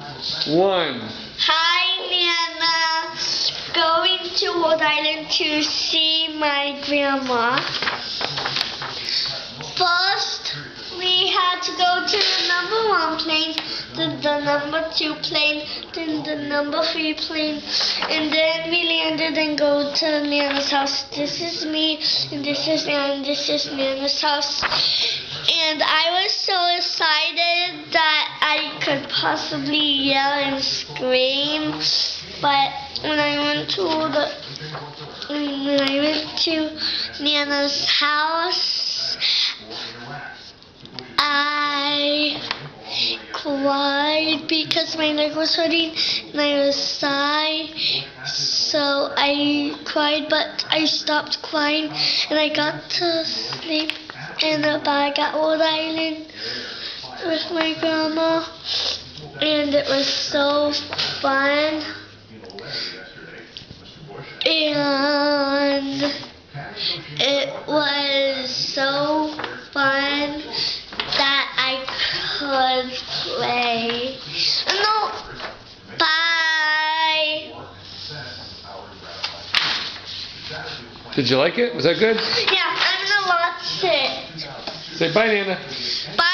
1. Hi, Nana. Going to Rhode Island to see my grandma. First, we had to go to the number 1 plane, then the number 2 plane, then the number 3 plane, and then we landed and go to Nana's house. This is me, and this is Nana, and this is Nana's house. And I was so excited that I could possibly yell and scream, but when I went to Nana's house, I cried because my leg was hurting and I was sad. So I cried, but I stopped crying and I got to sleep in the bag at Rhode Island with my grandma, and it was so fun. And it was so fun that I could play. No, bye. Did you like it? Was that good? Yeah, I'm gonna watch it. Say bye, Nana. Bye.